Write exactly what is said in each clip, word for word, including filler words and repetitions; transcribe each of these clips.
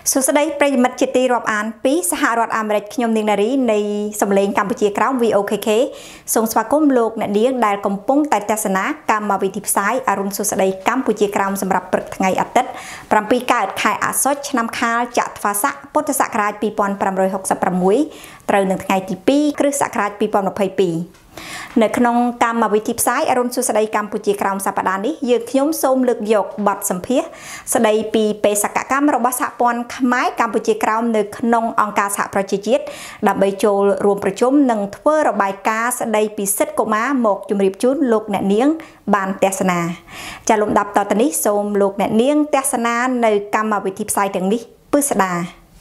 សួស្តីប្រិយមិត្តជាទីរាប់អានពីសហរដ្ឋអាមេរិកខ្ញុំនាងនារីនៃសម្លេងកម្ពុជាក្រោម V O K K សូមស្វាគមន៍លោកអ្នកនាងដែលកំពុងតែទស្សនាកម្មវិធីផ្សាយអរុនសួស្តីកម្ពុជាក្រោមសម្រាប់ព្រឹកថ្ងៃអាទិត្យ 7 កើតខែអាសត់ឆ្នាំខាលចត្វាស័កពុទ្ធសករាជ 2566 ត្រូវនឹងថ្ងៃទី 2 គ្រិស្តសករាជ 2022 នៅក្នុងកម្មវិធីផ្សាយអរុនសួស្តីកម្ពុជាក្រោមសប្តាហ៍នេះយើងខ្ញុំសូមលើកយកបទសម្ភាសន៍ស្ដីពីបេសកកម្មរបស់សហព័ន្ធខ្មែរកម្ពុជាក្រោមនៅក្នុងអង្គការសហប្រជាជាតិដើម្បីចូលរួមប្រជុំនិងធ្វើរបាយការណ៍ស្ដីពីសិទ្ធិកុមារមកជម្រាបជូនលោកអ្នកនាងបានទស្សនាចាលំដាប់តទៅនេះសូមលោកអ្នកនាងទស្សនានៅកម្មវិធីផ្សាយទាំងនេះពិស្ដា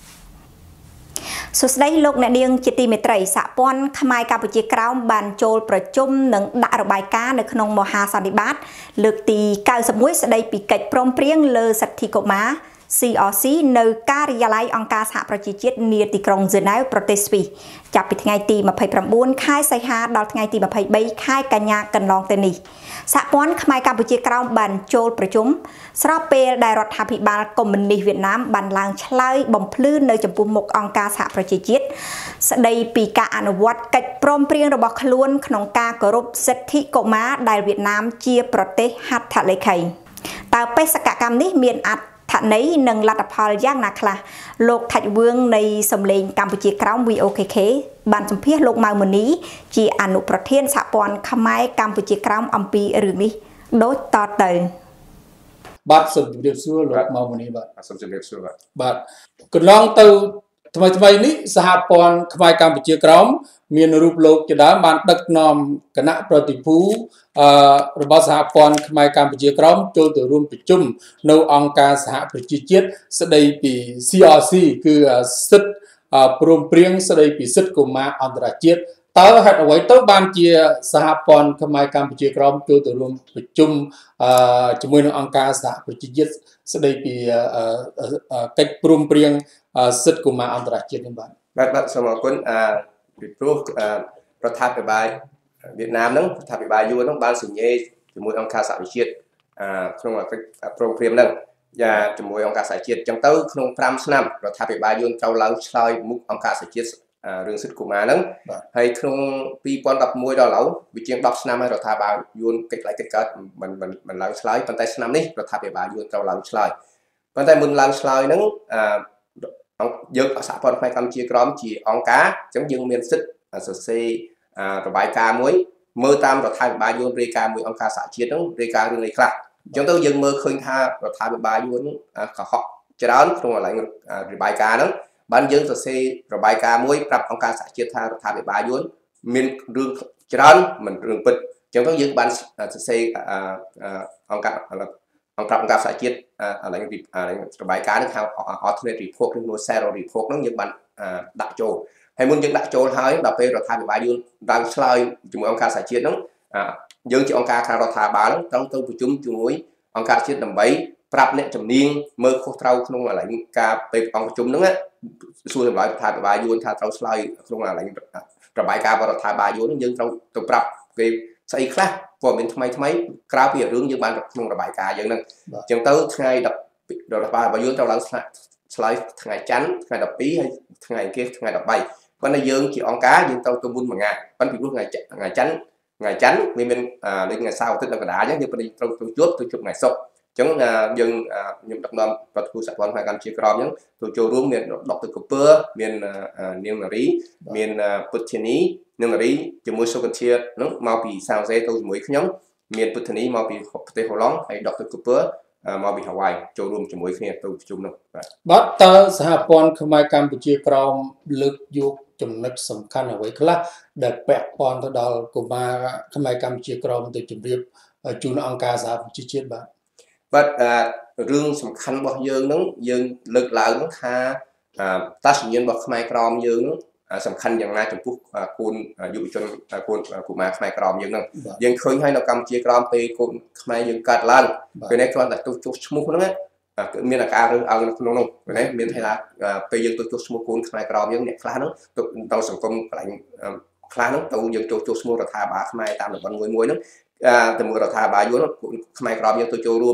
សួស្តីលោកអ្នកនាងជាទីមេត្រីសហព័ន្ធខ្មែរកម្ពុជាក្រោមបានចូលប្រជុំនិងដាក់របាយការណ៍នៅក្នុងមហាសន្និបាតលើកទី កៅសិបមួយ ស្ដីពីកិច្ចព្រមព្រៀងលើសិទ្ធិកុមារ C R C នៅការិយាល័យអង្គការសហប្រជាជាតិនាទីក្រុងហ្សឺណែវប្រទេសស្វីសចាប់ពីថ្ងៃទី 29 ខែសីហាដល់ថ្ងៃទី 23 ខែកញ្ញាកន្លងទៅនេះសហព័ន្ធខ្មែរកម្ពុជាក្រោមបានចូលប្រជុំស្របពេលដែលរដ្ឋាភិបាលកុម្មុយនីសវៀតណាមបានឡើងឆ្លើយបំភ្លឺនៅចំពោះមុខអង្គការសហប្រជាជាតិស្ដីពីការអនុវត្តកិច្ចព្រមព្រៀងរបស់ខ្លួនក្នុងការគោរពសិទ្ធិកុមារដែលវៀតណាមជាប្រទេសហត្ថលេខីតើបេសកកម្មនេះមានអត្ថន័យនិងលទ្ធផលយ៉ាងណាខ្លះលោកថាច់វឿងនៃសម្លេងកម្ពុជាក្រោម V O K K បានសម្ភាសន៍លោកម៉ៅមុនីជាអនុប្រធានសហព័ន្ធខ្មែរកម្ពុជាក្រោមអំពីរឿងនេះដូចតទៅបាទសូមជម្រាបសួរលោកម៉ៅមុនីបាទសូមជម្រាបសួរបាទបាទកន្លងទៅថ្មីថ្មីនេះសហព័ន្ធខ្មែរកម្ពុជាក្រោមមានរូបលោកជាដើមបានដឹកនាំគណៈប្រតិភូអឺរបស់សហព័ន្ធខ្មែរកម្ពុជាក្រោមចូលទៅរួមប្រជុំនៅអង្គការសហប្រជាជាតិស្ដីពី C R C គឺសិទ្ធិព្រមព្រៀងស្ដីពីសិទ្ធិកុមារអន្តរជាតិតើហេតុអ្វីទៅបានជាសហព័ន្ធខ្មែរកម្ពុជាក្រោមចូលទៅរួមប្រជុំអឺជាមួយនឹងអង្គការសហប្រជាជាតិស្ដីពីកិច្ចព្រមព្រៀងសិទ្ធិកុមារអន្តរជាតិនេះបាទបាទបាទសូមអរគុណអឺពីព្រោះរដ្ឋាភិបាលវៀតណាមហ្នឹងរដ្ឋាភិបាលយួនហ្នឹងបានសញ្ញេជាមួយអង្គការសហប្រជាជាតិអឺក្នុងកិច្ចព្រមព្រៀងហ្នឹងយ៉ាជាមួយអង្គការសហជាតិអញ្ចឹងទៅក្នុង 5 ឆ្នាំរដ្ឋាភិបាលយួនត្រូវឡើងឆ្លើយមុខអង្គការសហជាតិរឿងសិទ្ធិកុមារហ្នឹងហើយក្នុង ពីរពាន់ដប់មួយ ដល់ឥឡូវវាជាង 10 ឆ្នាំហើយរដ្ឋាភិបាលយួនកិច្ចឡើងកិច្ចកើតមិនមិនមិនឡើងឆ្លើយប៉ុន្តែឆ្នាំនេះរដ្ឋាភិបាលយួនត្រូវឡើងឆ្លើយប៉ុន្តែមុនឡើងឆ្លើយហ្នឹងអឺយើងសហព័ន្ធផ្នែកកម្ពុជាក្រមជាអង្គការអញ្ចឹងយើងមានសិទ្ធិសរសេររបាយការណ៍មួយមើលតាមរដ្ឋាភិបាលយួនរាយការណ៍មួយអង្គការសហជាតិហ្នឹងរាយការណ៍រឿងអីខ្លះអញ្ចឹងទៅយើងមើលឃើញថារដ្ឋាភិបាលយួនកុហកច្រើនក្នុងកន្លែងរបាយការណ៍ហ្នឹងបានយើងសរសេររបាយការណ៍មួយប្រាប់អង្គការសហជាតិថារដ្ឋាភិបាលយួនមានរឿងច្រើនមិនរឿងពិតអញ្ចឹងទៅយើងបានសរសេរអង្គការអង្គការអង្គការសហជាតិកន្លែងរបាយការណ៍នេះហៅ alternate report ឬ zero report ហ្នឹងយើងបានដាក់ចូលហើយមុនយើងដាក់ចូលហើយដល់ពេលរដ្ឋាភិបាលយួនឡើងឆ្លើយជាមួយអង្គការសហជាតិហ្នឹងយើងជាអង្គការខាងរដ្ឋាភិបាលហ្នឹងត្រូវទៅប្រជុំជាមួយអង្គការជាតិដើម្បីប្រាប់អ្នកជំនាញមើលខុសត្រូវក្នុងកន្លែងការពេលអង្គប្រជុំហ្នឹងសួរចម្លើយរដ្ឋាភិបាលយួនថាត្រូវឆ្លើយក្នុងកន្លែងរបាយការណ៍របស់រដ្ឋាភិបាលយួនហ្នឹងយើងត្រូវទៅប្រាប់គេស្អីខ្លះព័ត៌មានថ្មីថ្មីក្រៅពីរឿងយើងបានក្នុងរបាយការណ៍យើងហ្នឹងអញ្ចឹងទៅថ្ងៃ10រដ្ឋាភិបាលយួនត្រូវឡើងឆ្លើយថ្ងៃច័ន្ទថ្ងៃ ដប់ពីរ ហើយថ្ងៃអង្គារថ្ងៃ ដប់បី ប៉ុន្តែយើងជាអង្គការយើងត្រូវទៅមុនមួយថ្ងៃប៉ុន្តែពីព្រោះថ្ងៃថ្ងៃច័ន្ទថ្ងៃច័ន្ទវាមានលេខថ្ងៃសៅរ៍អាទិត្យនៅកណ្ដាលអញ្ចឹងយើងត្រូវទៅជួបទៅជួបថ្ងៃសុក្រអញ្ចឹងយើងខ្ញុំដឹកនាំប្រតិភូសហព័ន្ធផ្នែកកម្ពុជាក្រមអញ្ចឹងទៅចូលរួមមានដុកទ័រកពើមាននាងនារីមានពុទ្ធធានីនាងនារីជាមួយសុខធាតុហ្នឹងមកពីសាវសេទៅជាមួយខ្ញុំមានពុទ្ធធានីមកពីប្រទេសហូឡង់ហើយដុកទ័រកពើមកពីហាវ៉ៃចូលរួមជាមួយគ្នាទៅប្រជុំនោះបាទបាទតើសហព័ន្ធខ្មែរកម្ពុជាក្រមលើកយកចំណុចសំខាន់អ្វីខ្លះដែលពាក់ព័ន្ធទៅដល់កុមារខ្មែរកម្ពុជាក្រមទៅជម្រាបជូនអង្គការសហប្រជាជាតិបាទបាទរឿងសំខាន់របស់យើងហ្នឹងយើងលើកឡើងថាតើសញ្ញាណរបស់ខ្មែរក្រមយើងហ្នឹងសំខាន់យ៉ាងណាចំពោះកូនយុវជនកូនកុមារខ្មែរក្រមយើងហ្នឹងយើងឃើញហើយនៅកម្ពុជាក្រមពេលកូនខ្មែរយើងកើតឡើងពេលនេះគ្រាន់តែទៅចុះឈ្មោះហ្នឹងមានអាការរើសអើងនៅក្នុងនោះណាមានថាពេលយើងទៅចុះឈ្មោះកូនខ្មែរក្រមយើងអ្នកខ្លះហ្នឹងទៅទៅសង្គមកន្លែងខ្លះហ្នឹងទៅយើងចុះចុះឈ្មោះរដ្ឋាភិបាលខ្មែរតាមតំបន់មួយមួយហ្នឹងទៅមើលរដ្ឋាភិបាលយួនខ្មែរក្រមយើងទៅចូលរួមហ្នឹង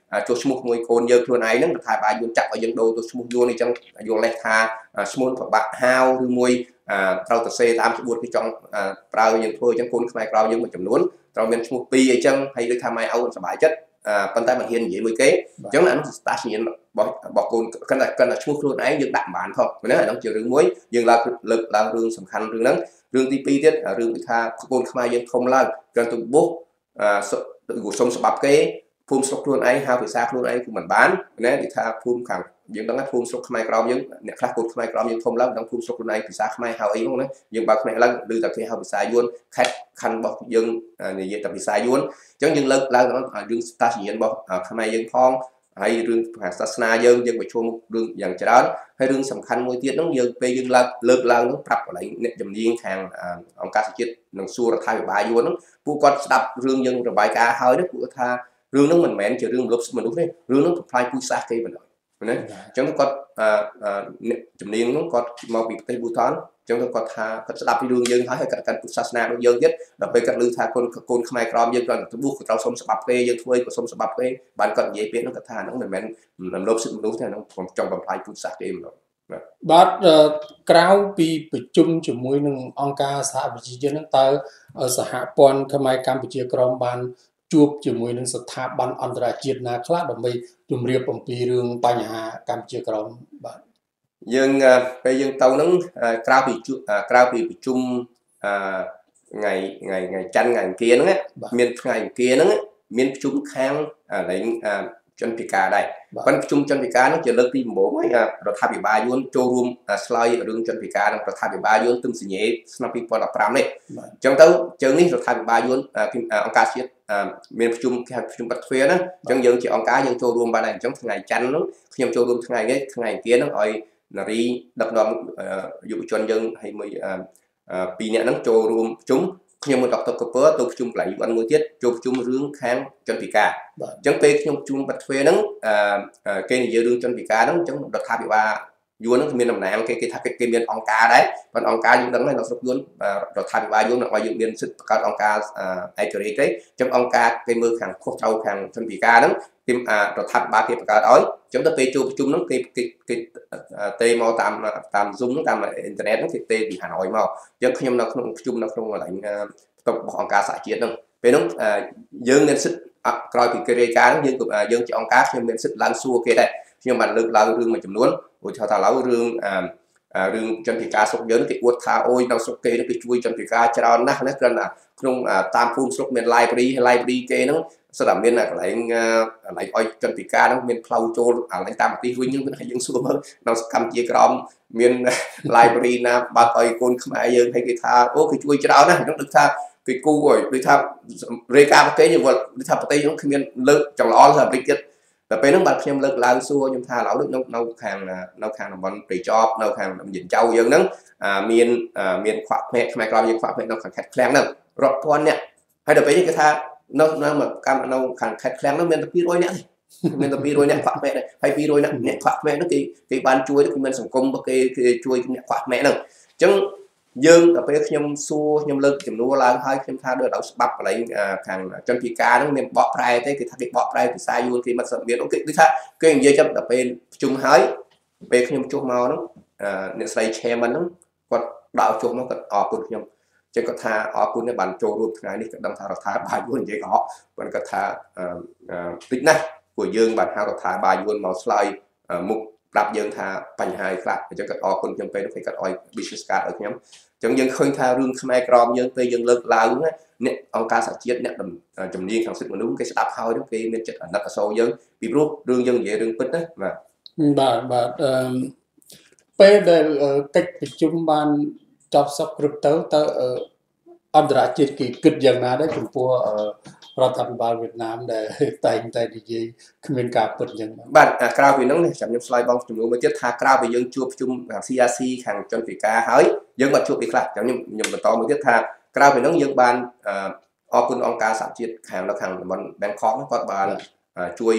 ចូលឈ្មោះមួយកូនយើងខ្លួនឯងហ្នឹងរដ្ឋាភិបាលយួនចាក់ឲ្យយើងដូរទៅឈ្មោះយួនអញ្ចឹងយល់លេសថាឈ្មោះប្របាក់ហាវឬមួយត្រូវទៅសេតាមក្បួនគេចង់ប្រើយើងធ្វើអញ្ចឹងកូនខ្មែរក្រៅយើងមួយចំនួនត្រូវមានឈ្មោះពីរអញ្ចឹងហើយដូចថាម៉ែឪសប្បាយចិត្តប៉ុន្តែមិនហ៊ាននិយាយមួយគេអញ្ចឹងអានោះស្តាសញៀនរបស់របស់កូនគាត់តែគាត់តែឈ្មោះខ្លួនឯងយើងដាក់បានផងណាអានោះជារឿងមួយយើងឡើងលើកឡើងរឿងសំខាន់រឿងហ្នឹងរឿងទីពីរទៀតរឿងគឺថាកូនខ្មែរយើងធំឡើងគាត់ទៅបុះសុំស្បាប់គេភូមិស្រុកខ្លួនឯងហៅភាសាខ្លួនឯងគឺមិនបានណាគេថាភូមិខាងយើងដឹងថាភូមិស្រុកខ្មែរក្រមយើងអ្នកខ្លះកូនខ្មែរក្រមយើងធំឡើងដឹងភូមិស្រុកខ្លួនឯងភាសាខ្មែរហៅអីហ្នឹងណាយើងបើខ្មែរឡើងឬតែគេហៅភាសាយួនខេត្តខណ្ឌរបស់យើងនិយាយតែភាសាយួនអញ្ចឹងយើងលើកឡើងរឿងស្តាសញ្ញាណរបស់ខ្មែរយើងផងហើយរឿងសាសនាយើងយើងប្រជុំរឿងយ៉ាងច្រើនហើយរឿងសំខាន់មួយទៀតហ្នឹងយើងពេលយើងលើកលើកឡើងហ្នឹងប្រាប់កន្លែងអ្នកជំនាញខាងអង្គការជាតិនិងសួររដ្ឋាភិបាលយួនហ្នឹងពួកគាត់ស្ដាប់រឿងយើងរបាយការណ៍ហើយហ្នឹងពួកថារឿងហ្នឹងមិនមែនជារឿងលុបមនុស្សទេរឿងហ្នឹងផ្លាយពូជសាសន៍គេបណ្ដោយណាអញ្ចឹងគាត់អ្នកជំនាញហ្នឹងគាត់មកពីប្រទេសប៊ូតានអញ្ចឹងគាត់ថាគាត់ស្ដាប់ពីរឿងយើងហើយហើយគាត់កាន់ពុទ្ធសាសនាដូចយើងទៀតដល់ពេលគាត់ឮថាកូនកូនខ្មែរក្រមយើងគាត់ទៅបុះគាត់ត្រូវសុំស្បាប់គេយើងធ្វើក៏សុំស្បាប់គេបានគាត់និយាយពាក្យហ្នឹងគាត់ថាហ្នឹងមិនមែនរំលោភសិទ្ធិមនុស្សទេហ្នឹងខ្ញុំចង់បំផ្លាញពុទ្ធសាសន៍គេម្ដងបាទក្រៅពីប្រជុំជាមួយនឹងអង្គការសហប្រជាជាតិហ្នឹងតើសហព័ន្ធខ្មែរកម្ពុជាក្រមបានជួបជាមួយនឹងស្ថាប័នអន្តរជាតិណាខ្លះដើម្បីជម្រាបអំពីរឿងបញ្ហាកម្ពុជាក្រមបាទយើងពេលយើងទៅហ្នឹងក្រៅពីក្រៅពីប្រជុំថ្ងៃថ្ងៃថ្ងៃច័ន្ទថ្ងៃអង្គារហ្នឹងមានថ្ងៃអង្គារហ្នឹងមានប្រជុំខាងឡើងជនពិការដែរប៉ុន្តែប្រជុំជនពិការហ្នឹងជាលើកទីដំបូងហើយរដ្ឋាភិបាលយួនចូលរួមឆ្លើយរឿងជនពិការនិងរដ្ឋាភិបាលយួនទឹមសញ្ញេឆ្នាំពីរពាន់ដប់ប្រាំនេះអញ្ចឹងទៅជើងនេះរដ្ឋាភិបាលយួនអង្គការជាតិមានប្រជុំគេហៅប្រជុំបាត់ទ្វារណាអញ្ចឹងយើងជាអង្គការយើងចូលរួមបានដែរអញ្ចឹងថ្ងៃច័ន្ទហ្នឹងខ្ញុំចូលរួមថ្ងៃនេះថ្ងៃអង្គារហ្នឹងឲ្យនារីដឹកនាំយុវជនយើងហើយមួយពីរនាក់ហ្នឹងចូលរួមប្រជុំខ្ញុំមកដកតុកពើទៅប្រជុំកន្លែង យូ អិន មួយទៀតចូលប្រជុំរឿងខាងជនពិការអញ្ចឹងពេលខ្ញុំប្រជុំបាត់ទ្វេហ្នឹងគេនិយាយរឿងជនពិការហ្នឹងអញ្ចឹងរដ្ឋាភិបាលយួនហ្នឹងមានតំណែងគេគេថាគេមានអង្គការដែរប៉ុន្តែអង្គការយើងដឹងហើយនៅស្រុកយួនរដ្ឋាភិបាលយួនឲ្យយើងមានសិទ្ធិបង្កើតអង្គការឯករាជ្យទេអញ្ចឹងអង្គការគេមើលខាងខុសត្រូវខាងជនពិការហ្នឹងគេរដ្ឋាភិបាលគេបង្កើតឲ្យអញ្ចឹងទៅពេលចូលប្រជុំហ្នឹងគេគេគេទេមកតាមតាម Zoom ហ្នឹងតាមអ៊ីនធឺណិតហ្នឹងគេទេពីហាណូយមកអញ្ចឹងខ្ញុំនៅក្នុងប្រជុំនៅក្នុងកន្លែងរបស់អង្គការសហជាតិហ្នឹងពេលហ្នឹងយើងមានសិទ្ធិក្រោយពីគេរាយការណ៍ហ្នឹងយើងយើងជាអង្គការខ្ញុំមានសិទ្ធិឡើងសួរគេដែរខ្ញុំបានលើកឡើងរឿងមួយចំនួនឧទាហរណ៍ថាឡើយរឿងរឿងជនពិការស្រុកយើងគេអួតថាអូយនៅស្រុកគេគេជួយជនពិការច្រើនណាស់ណាគ្រាន់តែក្នុងតាមភូមិស្រុកមាន library library គេហ្នឹងស្រាប់តែមានកន្លែងកន្លែងឲ្យជនពិការហ្នឹងមានផ្លូវចូលកន្លែងតាមប្រទេសវិញយើងយើងសួរមើលនៅកម្ពុជាក្រមមាន library ណាបើកឲ្យកូនខ្មែរយើងឲ្យគេថាអូគេជួយច្រើនណាស់ខ្ញុំដឹងថាគេគូឲ្យដូចថារាយការណ៍ប្រទេសយើងវល់ដូចថាប្រទេសយើងគ្មានលើកចង្អុលទៅអាមេរិកទៀតតែពេលហ្នឹងបាទខ្ញុំលើកឡើងសួរខ្ញុំថាឡើយដូចនៅនៅខាងនៅខាងតំបន់ព្រៃចប់នៅខាងយិនចៅយើងហ្នឹងមានមានខ្វាក់ភ្នែកខ្មែរក្រមយើងខ្វាក់ភ្នែកនៅខាងខេត្តឃ្លាំងហ្នឹងរាប់ពាន់អ្នកហើយដល់ពេលគេថានៅនៅកម្មនៅខាងខេត្តឃ្លាំងហ្នឹងមានតែពីររយអ្នកទេមានតែពីររយអ្នកខ្វាក់ភ្នែកដែរហើយពីររយអ្នកអ្នកខ្វាក់ភ្នែកហ្នឹងគេគេបានជួយគឺមានសង្គមរបស់គេគេជួយអ្នកខ្វាក់ភ្នែកហ្នឹងអញ្ចឹងយើងដល់ពេលខ្ញុំសួរខ្ញុំលើកចំនួនឡើងហើយខ្ញុំថាដូចដល់ស្បាប់កន្លែងខាងជនពិការហ្នឹងមានបកប្រែទេគេថាគេបកប្រែភាសាយួនគេមិនស្មានអូគេគឺថាគេនិយាយចាំដល់ពេលប្រជុំហើយពេលខ្ញុំចុះមកហ្នឹងអ្នកស្រី chairman ហ្នឹងគាត់ដាក់ចុះមកគាត់អរគុណខ្ញុំចឹងគាត់ថាអរគុណដែលបានចូលរួមថ្ងៃនេះគាត់ដឹងថារដ្ឋាភិបាលយួននិយាយកុហកប៉ុន្តែគាត់ថាតិចណាស់ព្រោះយើងបានហៅរដ្ឋាភិបាលយួនមកឆ្លើយមុខប្រាប់យើងថាបញ្ហាខ្លះអញ្ចឹងគាត់អរគុណខ្ញុំពេលនោះគេគាត់ឲ្យ business card ឲ្យខ្ញុំអញ្ចឹងយើងឃើញថារឿងខ្មែរក្រមយើងពេលយើងលើកឡើងអ្នកអង្គការសហជាតិអ្នកជំនាញខាងសិទ្ធិមនុស្សគេស្ដាប់ហើយគេមានចិត្តអាណិតអាសូរយើងពីព្រោះរឿងយើងនិយាយរឿងពិតណាបាទបាទបាទអឺពេលដែលកិច្ចប្រជុំបានចប់សពគ្រប់ទៅទៅអន្តរជាតិគេគិតយ៉ាងណាដែរចំពោះរដ្ឋាភិបាលវៀតណាមដែលតែងតែនិយាយគ្មានការពិតយ៉ាងណាបាទក្រៅពីហ្នឹងចាំខ្ញុំឆ្លើយបងចំនួនមួយទៀតថាក្រៅពីយើងជួបប្រជុំ ซี អារ ซี ខាងជនពិការហើយយើងក៏ជួបពីខ្លះចាំខ្ញុំខ្ញុំបន្តមួយទៀតថាក្រៅពីហ្នឹងយើងបានអរគុណអង្គការសហជាតិខាងនៅខាងតំបន់ Bangkok គាត់បានជួយ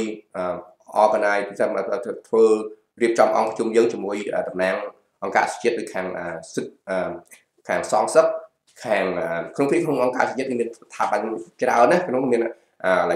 organize ធ្វើរៀបចំអង្គប្រជុំយើងជាមួយតំណាងអង្គការសហជាតិដូចខាងសិទ្ធិខាងសងសឹកខាងក្នុងពីក្នុងអង្គការជាតិមានស្ថាប័នច្រើនណាក្នុងមានកន្លែង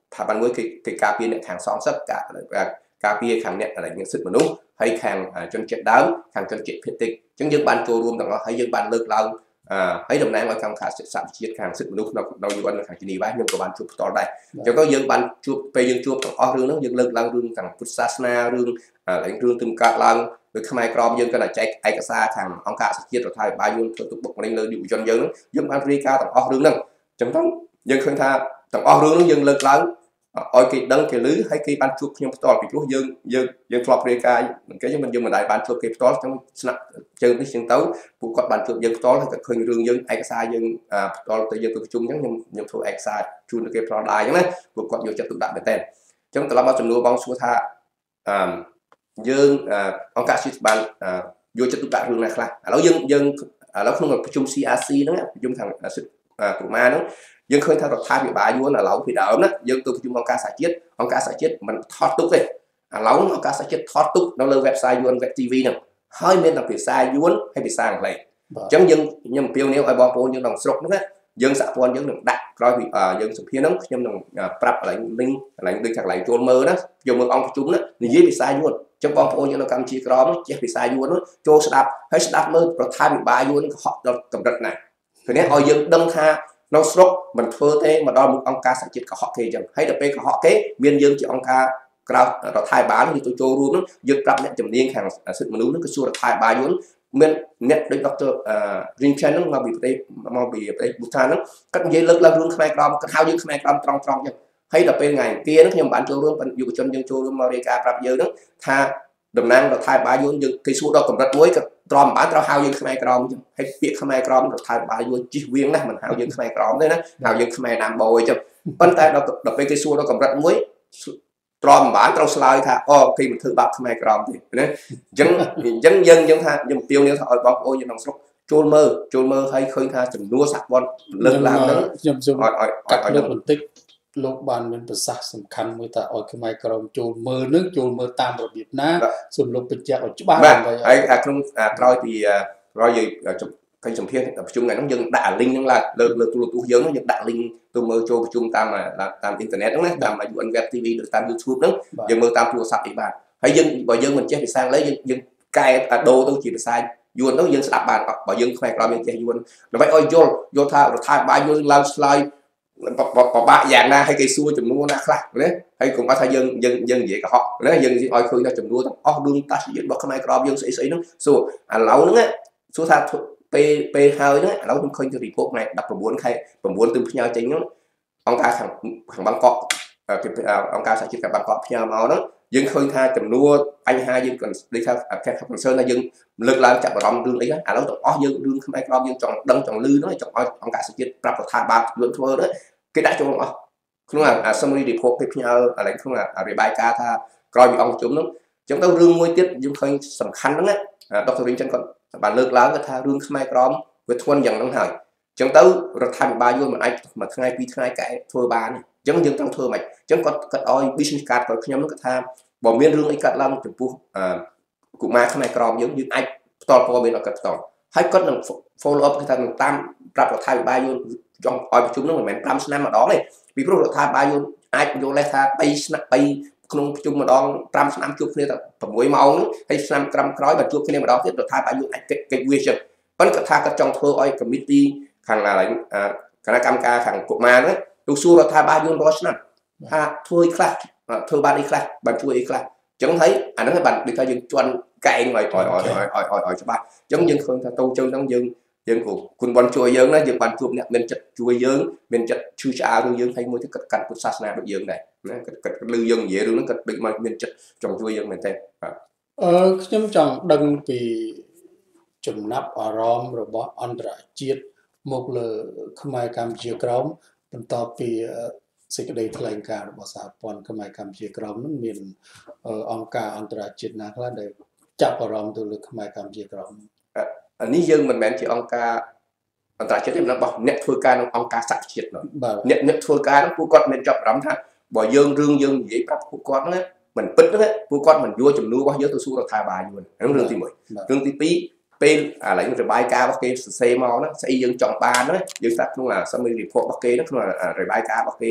ថាបានមួយគេគេការពារអ្នកខាងសងសឹកការការពារខាងអ្នកอะไรសិទ្ធិមនុស្សហើយខាងជនជាតិដើមខាងជនជាតិភាគតិចអញ្ចឹងយើងបានចូលរួមទាំងអស់ហើយយើងបានលើកឡើងហើយតំណាងឲ្យកម្មការសិទ្ធិសហជាតិខាងសិទ្ធិមនុស្សនៅនៅ ยู เอ็น នៅខាងជីនីវ៉ាខ្ញុំក៏បានជួបផ្ទាល់ដែរអញ្ចឹងទៅយើងបានជួបពេលយើងជួបទាំងអស់រឿងហ្នឹងយើងលើកឡើងរឿងទាំងពុទ្ធសាសនារឿងរឿងទិមកាត់ឡើងដោយខ្មែរក្រមយើងក៏តែចែកឯកសារខាងអង្គការសហជាតិរដ្ឋាភិបាលយើងធ្វើទុកបុកម្នេញលើយុវជនយើងហ្នឹងយើងបានរាយការណ៍ទាំងអស់រឿងហ្នឹងអញ្ចឹងទៅយើងឃើញថាទាំងអស់រឿងហ្នឹងយើងលើកឡើងឲ្យគេដឹងគេឮហើយគេបានជួបខ្ញុំផ្ទាល់ពីព្រោះយើងយើងយើងធ្លាប់រាយការណ៍គេយើងមិនយើងមិនដែលបានជួបគេផ្ទាល់ចឹងស្នាក់ជើងនេះចឹងទៅពួកគាត់បានជួបយើងផ្ទាល់ហើយក៏ឃើញរឿងយើងឯកសារយើងផ្ទាល់ទៅយើងទៅប្រជុំចឹងខ្ញុំខ្ញុំធ្វើឯកសារជូនទៅគេផ្ទាល់ដែរចឹងណាពួកគាត់យកចិត្តទុកដាក់មែនតើអញ្ចឹងត្រឡប់មកចំនួនបងសួរថាអឺយើងអង្គការជាតិបានយកចិត្តទុកដាក់រឿងណាខ្លះឥឡូវយើងយើងឥឡូវក្នុងប្រជុំ ซี អារ ซี ហ្នឹងប្រជុំខាងសិទ្ធិកុមារហ្នឹងយើងឃើញថារដ្ឋាភិបាលយួនឥឡូវពីដើមណាយើងទៅប្រជុំអង្គការសហជាតិអង្គការសហជាតិមិនថតទុកទេឥឡូវអង្គការសហជាតិថតទុកនៅលើ website យួន web ទី វី ហ្នឹងហើយមានតែភាសាយួនហើយភាសាអង់គ្លេសអញ្ចឹងយើងខ្ញុំអំពាវនាវឲ្យបងប្អូនយើងក្នុងស្រុកហ្នឹងយើងសហព័ន្ធយើងនឹងដាក់ក្រោយពីយើងសម្ភារហ្នឹងខ្ញុំនឹងប្រាប់កន្លែង link កន្លែងដូចកន្លែងចូលមើលណាយកមើលអង្គប្រជុំណានិយាយភាសាយួនអញ្ចឹងបងប្អូនយើងនៅកម្ពុជាក្រមចេះភាសាយួនចូលស្ដាប់ហើយស្ដាប់មើលរដ្ឋាភិបាលយួនកុហកដល់កម្រិតណាគឺនេះឲ្យយើងដឹងថានៅស្រុកមិនធ្វើទេមកដល់មុខអង្គការសហជាតិកុហកគេអញ្ចឹងហើយដល់ពេលកុហកគេមានយើងជាអង្គការក្រៅរដ្ឋាភិបាលយើងទៅចូលរួមនោះយើងប្រាប់អ្នកជំនាញខាងសិទ្ធិមនុស្សនោះគឺសួររដ្ឋាភិបាលយួនមានអ្នកដូច Doctor Rinchen ហ្នឹងមកពីប្រទេសមកពីប្រទេសប៊ូតានហ្នឹងគាត់និយាយលើកឡើងរឿងខ្មែរក្រមគាត់ហៅយើងខ្មែរក្រមត្រង់ត្រង់អញ្ចឹងហើយដល់ពេលថ្ងៃអង្គារហ្នឹងខ្ញុំបានចូលរួមយុវជនយើងចូលរួមមករាយការណ៍ប្រាប់យើងហ្នឹងថាតំណាងរដ្ឋាភិបាលយួនយើងគេសួរដល់កម្រិតមួយក៏ទ្រាំបានត្រូវហៅយើងខ្មែរក្រមអញ្ចឹងហើយពាក្យខ្មែរក្រមរដ្ឋាភិបាលយួនជិះវៀងណាស់មិនហៅយើងខ្មែរក្រមទេណាហៅយើងខ្មែរណាំបយអញ្ចឹងប៉ុន្តែដល់ពេលគេសួរដល់កម្រិតមួយទ្រាំបានត្រូវឆ្លើយថាអូគេមិនធ្វើបាបខ្មែរក្រមទេណាអញ្ចឹងអញ្ចឹងយើងយើងថាយើងពៀវនាងថាឲ្យបងប្អូនយើងក្នុងស្រុកចូលមើលចូលមើលឲ្យឃើញថាចំនួនសហព័ន្ធលើកឡើងហ្នឹងខ្ញុំសូមឲ្យកាត់លើកបន្តិចលោកបានមានប្រសាសន៍សំខាន់មួយថាឲ្យខ្មែរក្រមចូលមើលនឹងចូលមើលតាមរបៀបណាសូមលោកបញ្ជាក់ឲ្យច្បាស់ដើម្បីហើយក្នុងក្រោយពីក្រោយយើងឃើញសម្ភារប្រជុំថ្ងៃហ្នឹងយើងដាក់ link ហ្នឹងឡើងលើលើទូរទស្សន៍យើងយើងដាក់ link ទៅមើលចូលប្រជុំតាមតាមអ៊ីនធឺណិតហ្នឹងណាតាម ยู เอ็น Web ទី វី ឬតាម YouTube ហ្នឹងយើងមើលតាមទូរស័ព្ទអីបានហើយយើងបើយើងមិនចេះភាសាអង់គ្លេសយើងយើងកែដូរទៅជាភាសាយួនទៅយើងស្ដាប់បានបើយើងខ្មែរក្រមយើងចេះយួនដើម្បីឲ្យយល់យល់ថារដ្ឋាភិបាលយួនឡើងឆ្លើយបបាក់យ៉ាងណាឲ្យគេសួរចំនួនណាខ្លះណាហើយកុំអត់ថាយើងយើងយើងនិយាយកុហកណាយើងនិយាយឲ្យឃើញថាចំនួនទាំងអស់រឿងតាសជាតិរបស់ខ្មែរក្រមយើងស្អីស្អីហ្នឹងសួរឥឡូវហ្នឹងសួរថាពេលពេលហើយហ្នឹងឥឡូវខ្ញុំឃើញទៅរីផូតថ្ងៃដប់ប្រាំបួនខែប្រាំបួនទិមផ្ញើចេញហ្នឹងអង្គការខាងខាងបាងកកអង្គការសហជាតិខាងបាងកកផ្ញើមកហ្នឹងយើងឃើញថាចំនួនបញ្ហាយើងគាត់ដូចថាអភិបាលconcernថាយើងលើកឡើងចាប់អារម្មណ៍រឿងអីហ្នឹងឥឡូវទាំងអស់យើងរឿងខ្មែរក្រមយើងចង់ដឹងចង់លឺហ្នឹងចង់ឲ្យអង្គការសហជាតិប្រាប់រដ្ឋាភិបាលយួនធ្វើហ្នឹងគេដាក់ចូលអស់ក្នុងអា summary report គេផ្ញើអាឡែក្នុងអារបាយការណ៍ថាក្រោយពីអង្គប្រជុំហ្នឹងអញ្ចឹងទៅរឿងមួយទៀតយើងឃើញសំខាន់ហ្នឹងណា Doctor Rinchen គាត់បានលើកឡើងថារឿងខ្មែរក្រមវាធ្ងន់យ៉ាងហ្នឹងហើយអញ្ចឹងទៅរដ្ឋាភិបាលយួនមិនអាចមួយថ្ងៃពីរថ្ងៃកែធ្វើបានអញ្ចឹងយើងត្រូវធ្វើមិនអញ្ចឹងគាត់គាត់ឲ្យ business card គាត់ខ្ញុំហ្នឹងគាត់ថាបើមានរឿងអីកាត់ឡើងចំពោះកុមារខ្មែរក្រមយើងយើងអាចផ្ទាល់ព័ត៌មានឲ្យគាត់ផ្ទាល់ហើយគាត់នឹង follow up គឺថានឹងតាមប្រាប់រដ្ឋាភិបាលយួនចង់ឲ្យប្រជុំហ្នឹងមិនមែន5ឆ្នាំម្ដងទេពីព្រោះរដ្ឋាភិបាលយួនអាចយកលេសថា3ឆ្នាំ3ក្នុងប្រជុំម្ដង5ឆ្នាំជួបគ្នាតែ6ម៉ោងហើយឆ្នាំក្រោយក្រោយបើជួបគ្នាម្ដងទៀតរដ្ឋាភិបាលយួនអាចកិច្ចកិច្ចវាចឹងប៉ុន្តែគាត់ថាគាត់ចង់ធ្វើឲ្យ committee ខាងគណៈកម្មការខាងកុមារហ្នឹងទៅសួររដ្ឋាភិបាលយួនរាល់ឆ្នាំថាធ្វើអីខ្លះធ្វើបានអីខ្លះបានជួយអីខ្លះអញ្ចឹងហើយអាហ្នឹងបានដូចថាយើងជន់កែងឲ្យឲ្យឲ្យឲ្យឲ្យច្បាស់អញ្ចឹងយើងឃើញថាតូចជើងហ្នឹងយើងយើងក៏គុណបនជួយយើងណាយើងបានជួបអ្នកមានចិត្តជួយយើងមានចិត្តឈឺឆ្អាលរឿងយើងហើយមួយទៀតគាត់កាត់ពុទ្ធសាសនាដូចយើងដែរណាគាត់គាត់លឺយើងនិយាយរឿងហ្នឹងគាត់ដូចមកមានចិត្តចង់ជួយយើងមែនទេបាទអឺខ្ញុំចង់ដឹងពីចំណាប់អារម្មណ៍របស់អន្តរជាតិមកលើខ្មែរកម្ពុជាក្រមបន្ទាប់ពីសេចក្តីថ្លែងការណ៍របស់សហព័ន្ធខ្មែរកម្ពុជាក្រមនឹងមានអង្គការអន្តរជាតិណាខ្លះដែលចាប់អារម្មណ៍ទៅលើខ្មែរកម្ពុជាក្រមអានេះយើងមិនមែនជាអង្គការអន្តរជាតិទេមិនរបស់អ្នកធ្វើការក្នុងអង្គការសហជាតិនោះអ្នកអ្នកធ្វើការនោះពួកគាត់មានចាប់អារម្មណ៍ថាបើយើងរឿងយើងនិយាយប្រាប់ពួកគាត់ហ្នឹងមិនពិតហ្នឹងពួកគាត់មិនយកចំនួនរបស់យើងទៅសួររដ្ឋាភិបាលយួនហ្នឹងរឿងទីមួយរឿងទីពីរពេលអាឡែងរបាយការណ៍របស់គេសរសេរមកណាស្អីយើងចង់បានណាយើងស្ដាប់ក្នុងអា summary report របស់គេក្នុងរបាយការណ៍របស់គេ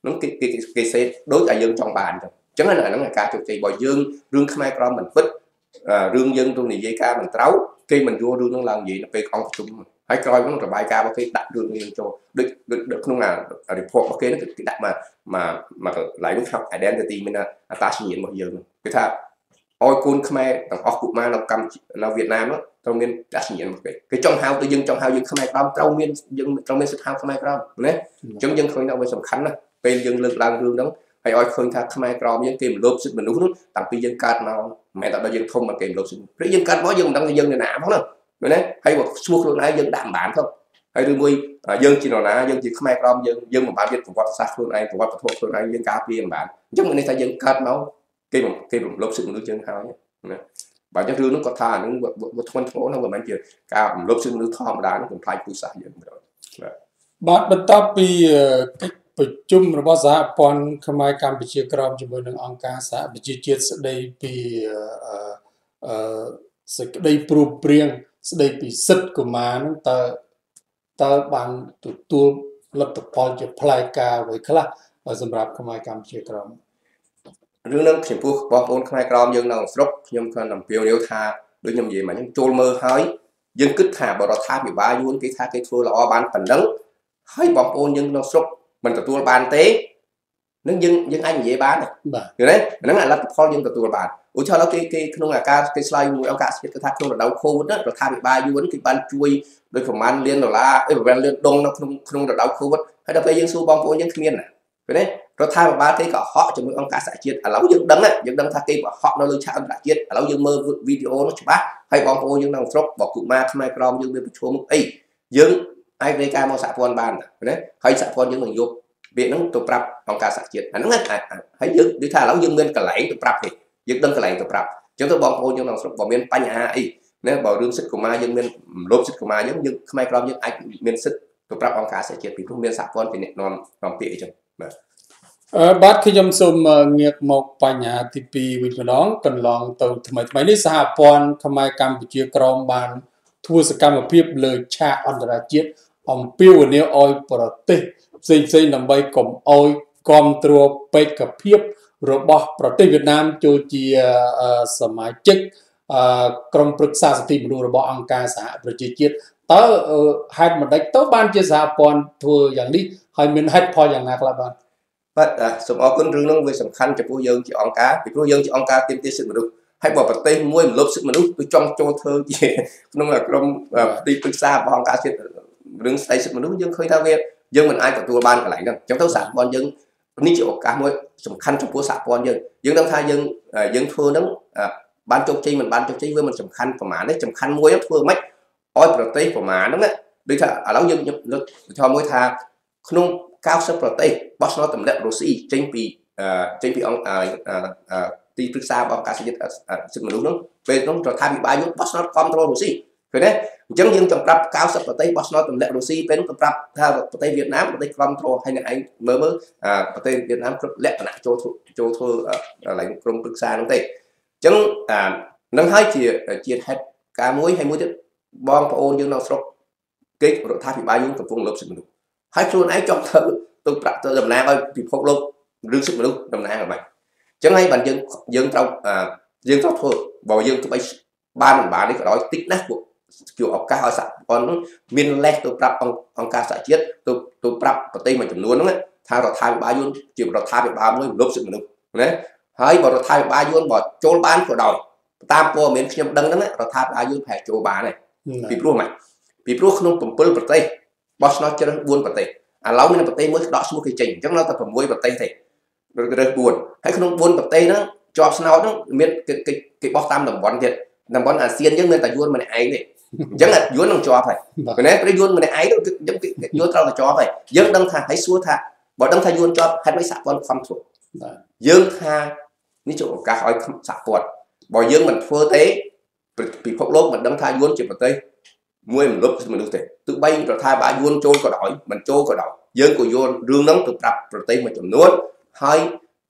nó cái cái cái xe đối tại dân trong bàn rồi chẳng là nó là ca chụp thì bồi dương rương khai crom mình vứt rương dân trong này dây ca mình tráo khi mình vua rương nó làm gì nó về con chúng hãy coi nó là bài ca bao khi đặt rương lên cho được được được không là report bao khi nó cái đặt mà mà mà lại lúc học identity mình là ta suy nghĩ mọi giờ cái thà ôi côn khmer tầng óc cụ ma nó cầm nó Việt Nam đó trong miền đã suy nghĩ một cái cái trong hao tự dưng trong hao dân khmer crom trong miền dân trong miền hao khmer crom đấy trong dân khơi nào mới sầm khánh đó bên dân lực lang rương đó hay oi khơi thà khmer crom những kìm lốp sức mình đúng không tặng pi dân cát nào mẹ tạo ra dân không mà kìm lốp sức cái dân cát nói dân đang dân này nạm không nữa đấy hay một suốt luôn này dân đảm bản không hay đôi mươi dân chỉ nói là dân chỉ khmer crom dân dân một bản việt của quạt sát luôn này của quạt thuộc luôn này dân cá pi bản chứ mình này thay dân cát máu cái một cái một lốp sức mình dân hao nhé bà cho rương nó có thà nó một thôn phố nó còn mấy chuyện cao lốp sức nó thom đá nó cũng thay cú sải dân rồi bạn bật tắp vì cáiประชุมระบบสหปอนขมายกัมพูชีกรมជាមួយនឹងអង្គការសហប្រជាជាតិស្ដីពីអឺសេចក្តីព្រមព្រៀងស្ដីពីសិទ្ធិកុមារនឹងតើតើបានទទួលលទ្ធផលជាផ្លែការអ្វីខ្លះសម្រាប់ខមายកម្ពុជាក្រមរឿងនឹងខ្ញុំពោះបងប្អូនខ្មែរក្រមយើងនៅស្រុកខ្ញុំគ្រាន់តែអំពាវនាវថាដូចខ្ញុំនិយាយមកអញ្ចឹងចូលមើលហើយយើងគិតថាបរដ្ឋាភិបាលយួនគេថាគេធ្វើល្អបានប៉ុណ្ណឹងហើយបងប្អូនយើងនៅស្រុកមិនទទួលបានទេនឹងយើងយើងអាចនិយាយបានបាទឃើញទេហ្នឹងអាលទ្ធផលយើងទទួលបានឧទាហរណ៍គេគេក្នុងអាការគេឆ្លើយមួយអង្គការជាតិគេថាក្នុងរដូវ COVID ណារដ្ឋាភិបាលយួនគេបានជួយដោយប្រមាណលានដុល្លារអីប្រមាណលានដុងនៅក្នុងក្នុងរដូវ COVID ហើយដល់ពេលយើងសួរបងប្អូនយើងគ្មានណាឃើញទេរដ្ឋាភិបាលគេក៏ហក់ជាមួយអង្គការសហជាតិឥឡូវយើងដឹងយើងដឹងថាគេក៏ហក់នៅលើឆាកអន្តរជាតិឥឡូវយើងមើលវីដេអូនោះច្បាស់ហើយបងប្អូនយើងនៅស្រុកបកកុមារខ្មែរក្រមយើងមានប្រឈមអីយើងអាចរាយការណ៍មកសហព័ន្ធបានណាហើយសហព័ន្ធយើងនឹងយកវានឹងទៅប្រាប់អង្គការសហជាតិអាហ្នឹងហើយយើងនិយាយថាឥឡូវយើងមានកន្លែងទៅប្រាប់ទេយើងដឹងកន្លែងទៅប្រាប់អញ្ចឹងទៅបងប្អូនយើងនៅស្រុកបើមានបញ្ហាអីណាបើរឿងសិទ្ធិកុមារយើងមានរំលោភសិទ្ធិកុមារយើងយើងខ្មែរក្រមយើងអាចមានសិទ្ធិទៅប្រាប់អង្គការសហជាតិពីព្រោះមានសហព័ន្ធជាអ្នកនាំនាំពាក្យអញ្ចឹងបាទអឺបាទខ្ញុំសូមងាកមកបញ្ហាទីពីរវិញម្ដងកន្លងទៅថ្មីថ្មីនេះសហព័ន្ធខ្មែរកម្ពុជាក្រមបានធ្វើសកម្មភាពលើឆាកអន្តរជាតិអំពាវនាវឲ្យប្រទេសផ្សេងផ្សេងដើម្បីកុំឲ្យគាំទ្របេក្ខភាពរបស់ប្រទេសវៀតណាមចូលជាសមាជិកក្រុមប្រឹក្សាសិទ្ធិមនុស្សរបស់អង្គការសហប្រជាជាតិតើហេតុមិនដេចទៅបានជាសហព័ន្ធធ្វើយ៉ាងនេះហើយមានហេតុផលយ៉ាងណាខ្លះបាទបាទសូមអរគុណរឿងនោះវាសំខាន់ចំពោះយើងជាអង្គការពីព្រោះយើងជាអង្គការទាមទារសិទ្ធិមនុស្សហើយបើប្រទេសមួយរំលោភសិទ្ធិមនុស្សគឺចង់ចូលធ្វើជាក្នុងក្រុមទីប្រឹក្សារបស់អង្គការជាតិរឿងស្ដីសិទ្ធិមនុស្សយើងឃើញថាវាយើងមិនអាចទទួលបានកន្លែងហ្នឹងអញ្ចឹងទៅសហព័ន្ធយើងនេះជាឱកាសមួយសំខាន់ចំពោះសហព័ន្ធយើងយើងដឹងថាយើងយើងធ្វើហ្នឹងបានជោគជ័យមិនបានជោគជ័យវាមិនសំខាន់ប្រហែលទេសំខាន់មួយធ្វើម៉េចឲ្យប្រទេសប្រហែលហ្នឹងដូចថាឥឡូវយើងលើកឧទាហរណ៍មួយថាក្នុង90ប្រទេសបោះឆ្នោតទម្លាក់រុស្ស៊ីចេញពីចេញពីអង្គទីប្រឹក្សារបស់អង្គការសិទ្ធិសិទ្ធិមនុស្សហ្នឹងពេលហ្នឹងរដ្ឋាភិបាលយួនបោះឆ្នោតគ្រប់គ្រងរុស្ស៊ីឃើញទេអញ្ចឹងយើងចង់ប្រាប់90ប្រទេសបោះឆ្នោតទម្លាក់រុស្ស៊ីពេលហ្នឹងក៏ប្រាប់ថាប្រទេសវៀតណាមប្រទេសគ្រប់គ្រងហើយអ្នកឯងមើលមើលប្រទេសវៀតណាមគ្រប់លក្ខណៈចូលចូលធ្វើកន្លែងក្រុមប្រឹក្សាហ្នឹងទេអញ្ចឹងនឹងហើយជាជាហេតុការមួយហើយមួយទៀតបងប្អូនយើងនៅស្រុកគេរដ្ឋាភិបាលយើងកំពុងលុបសិទ្ធិមនុស្សហើយខ្លួនឯងចង់ធ្វើទៅប្រាក់ទៅតំណាងឲ្យពិភពលោករឿងសិទ្ធិមនុស្សតំណាងឲ្យម៉េចអញ្ចឹងហើយបានយើងយើងត្រូវយើងត្រូវធ្វើបើយើងទៅបានមិនបាននេះក៏ដោយតិចណាស់ពួកជួឱកាសឲ្យសហព័ន្ធមានលេសទៅប្រាប់អង្គការសហជាតិទៅទៅប្រាប់ប្រទេសមួយចំនួនហ្នឹងថារដ្ឋាភិបាលយួនជារដ្ឋាភិបាលមួយលុបសិទ្ធិមនុស្សណាហើយបើរដ្ឋាភិបាលយួនបើចូលបានក៏ដោយតាមព័ត៌មានខ្ញុំដឹងហ្នឹងរដ្ឋាភិបាលយួនប្រហែលចូលបានហើយពីព្រោះម៉េចពីព្រោះក្នុង7ប្រទេសបោះឆ្នោតជ្រើសបួនប្រទេសឥឡូវមានប្រទេសមួយដកឈ្មោះគេចេញអញ្ចឹងនៅតែ6ប្រទេសទេរើសបួនហើយក្នុង4ប្រទេសហ្នឹងជាប់ឆ្នោតហ្នឹងមានគេគេបោះតាមតំបន់ទៀតតំបន់អាស៊ានយើងមានតែយួនម្នាក់ឯងទេអញ្ចឹងយួននឹងជាប់ហើយព្រោះណាព្រោះយួនម្នាក់ឯងទៅអញ្ចឹងយួនត្រូវតែជាប់ហើយយើងដឹងថាហើយសួរថាបើដឹងថាយួនជាប់ហេតុម៉េចសហព័ន្ធខំធ្វើយើងថានេះជាឱកាសឲ្យសហព័ន្ធបើយើងមិនធ្វើទេពិភពលោកមិនដឹងថាយួនជាប្រទេសមួយរំលោភសិទ្ធិមនុស្សទេទោះបីរដ្ឋាភិបាលយួនចូលក៏ដោយមិនចូលក៏ដោយយើងក៏យករឿងហ្នឹងទៅប្រាប់ប្រទេសមួយចំនួនហើយ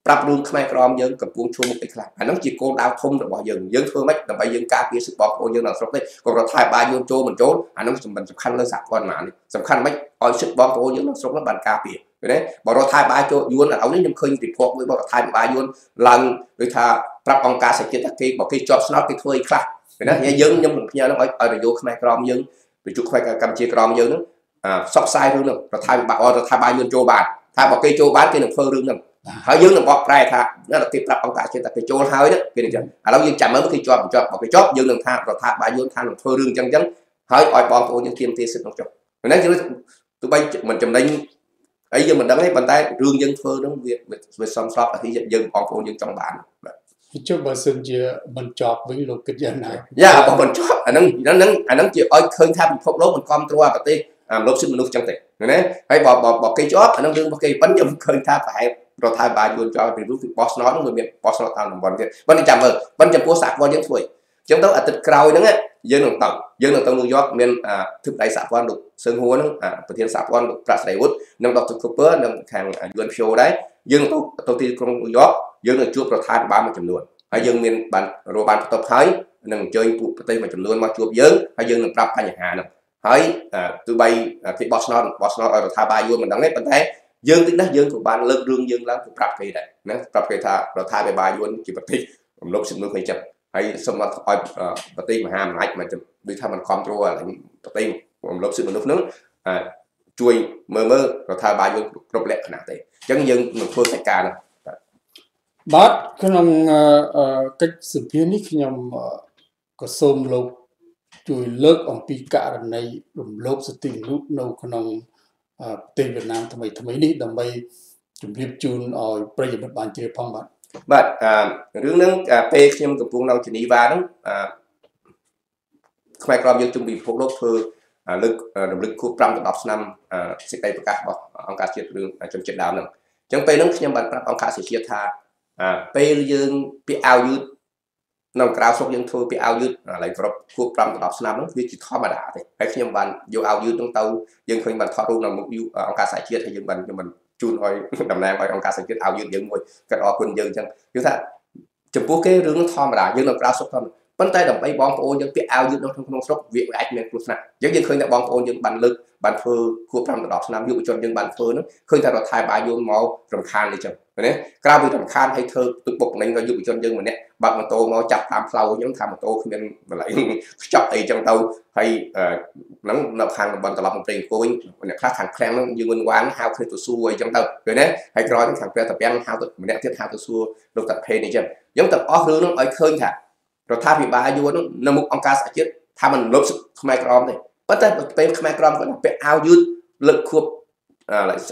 ปรับรูขมายกรอมยังกับพวงชูมุกอีกครั้งอันนั้นจีโก้ดาวทมแต่บอกยังยังเธอไม่แต่ไปยังการพิสูจน์บอกโอ้ยังหนังสกเลยก็เราถ่ายบายโยนโจเหมือนโจอันนั้นสำคัญสำคัญเลยสักวันมานี่สำคัญไม่ออยชุดบอกโอ้ยังหนังสกแล้วบันการพิเห็นไหมบอกเราถ่ายบายโจยวนเอานี่ยังเคยติดพวกเลยบอกเราถ่ายบายโยนลังโดยท่าปรับองการใส่เกียรติบอกที่จอบสน็อตที่ถ้วยครั้งเห็นไหมยังยังเหมือนพี่น้องเอาเอาโยขมายกรอมยังไปจุกขมายกำจีกรอมยังนึกซอกไซด์รู้นึกเราถ่ายบายเราถ่ายบายโยนโจบานถ่ายบอกที่โจบานที่หนึ่งเฟอร์รู้นึกhọ dương là bọt rai tha đó là cái ông cả trên cái chỗ hơi đó kia này à lâu dương chạm mới khi cho cho một cái chóp dương đường tha rồi tha ba dương tha làm phơi rương chân chân hỏi hỏi bọt cô những thiên thiên sinh không cho mình nói chứ tụi bay mình chầm đánh ấy giờ mình đang lấy bàn tay rương dân phơi đó việc việc xóm xóm là khi dân bọt cô dân trong bản chứ bà xin chưa mình chọp với luật kinh doanh này dạ bọn mình chọp anh nắng anh nắng anh nắng chỉ ơi khơi tham phục lố mình com tua và tê làm lốp sinh mình chân tệ này hay bỏ bỏ bỏ cái chóp anh nắng rương bỏ cái bánh châm khơi tha phải rồi thay bài luôn cho vì lúc boss nói nó người miền boss nói tao làm bọn kia bọn đi chạm vào bọn chạm phố sạc bọn dân tuổi chúng tôi ở tịch cầu nữa á dân đồng tổng dân đồng tổng New York miền thực đại sạc quan được sơn húa nóประเทศ sạc quan được Brazil nâng đọc từ Cooper nâng hàng U N show đấy dân tôi tôi tin trong New York dân là chưa rồi thay ba mươi chấm luôn hay dân miền bản rồi bản tập thấy nâng chơi phụ tây mà chấm luôn mà chuột dân hay dân nâng tập hai nhà hàng nè hay từ bay cái boss nói boss nói rồi thay ba vô mình đóng hết bên thế dương tính đó dương của bạn lực rương dương lắm của prap cây này nó prap cây tha rồi thay về bài luôn chỉ bật thi một lúc sinh nước hay chậm hay xong mà thôi bật thi mà ham lạnh mà đi tham mình control là bật thi một lúc sinh nước nước chui mơ mơ rồi thay bài luôn rộp lẹ khả năng thế chẳng dương mình thôi phải cả này bát cái nông cách sự biến ấy khi nhầm có xôm lục chui lớp ông pi cả này đùm lốp sự tình lúc nâu cái nôngตีเวียดนามทำไมทำไมนี่ดำไปจุดเรียบจูนอ่อยประโยชน์บานเจอพองบัดบัดเรื่องนั้นเปย์ខ្ញុំកំពុងនៅជនីវ៉ាហ្នឹងខ្មែរក្រមយើងជំរាបពិភពលោកធ្វើលើករំលឹកខួប5ដល់10ឆ្នាំសេចក្តីប្រកាសរបស់អង្គការជាតិរឿងជនជាតិដើមហ្នឹងអញ្ចឹងពេលហ្នឹងខ្ញុំបានប្រាប់អង្គការសេជាតិថាពេលយើងពាក់អាវយឺតនៅក្រៅស្រុកយើងធ្វើពាក់អាវយឺតឥឡូវគ្រប់ខួប5ដល់10ឆ្នាំហ្នឹងវាជាធម្មតាទេហើយខ្ញុំបានយកអាវយឺតហ្នឹងទៅយើងឃើញបានថតរូបនៅមុខអង្គការសហជាតិហើយយើងបានខ្ញុំបានជូនឲ្យតំណាងឲ្យអង្គការសហជាតិអាវយឺតយើងមួយគាត់អរគុណយើងអញ្ចឹងគឺថាចំពោះគេរឿងធម្មតាយើងនៅក្រៅស្រុកធម្មតាប៉ុន្តែដើម្បីបងប្អូនយើងពាក់អាវយឺតនៅក្នុងស្រុកវាអាចមានគ្រោះថ្នាក់អញ្ចឹងយើងឃើញតែបងប្អូនយើងបានលើកបានធ្វើខួប5ដល់10ឆ្នាំយុវជនយើងបានធ្វើហ្នឹងឃើញតែរដ្ឋាភិបាលយល់មករំខានអញ្ចឹងណាក្រៅពីរំខានឲ្យធ្វើទឹកបុកនឹងដល់យុវជនយើងម្នាក់បើកម៉ូតូមកចាប់តាមផ្លូវអញ្ចឹងថាម៉ូតូគ្មានកន្លែងខ្ចប់អីអញ្ចឹងទៅហើយហ្នឹងនៅខាងតំបន់ត្រឡប់មកព្រៃអង្គរវិញអ្នកខ្លះខាងឃ្លាំងហ្នឹងយើងមិនវ៉ានហៅគ្នាទៅសួរអីអញ្ចឹងទៅឃើញទេហើយក្រោយខាងព្រះតាពាំងហៅទៅម្នាក់ទៀតហៅទៅសួរលោកតាភេនអញ្ចឹងអញ្ចឹងទាំងអស់រឿងហ្នឹងឲ្យឃើញថារដ្ឋាភិបាលយួនហ្នឹងនៅមុខអង្គការសហជាតិថាមិនលុបខ្មែរក្រមទេប៉ុន្តែពេលខ្មែរក្រមគាត់ពាក់អាវយឺតលើកខួប5ដល់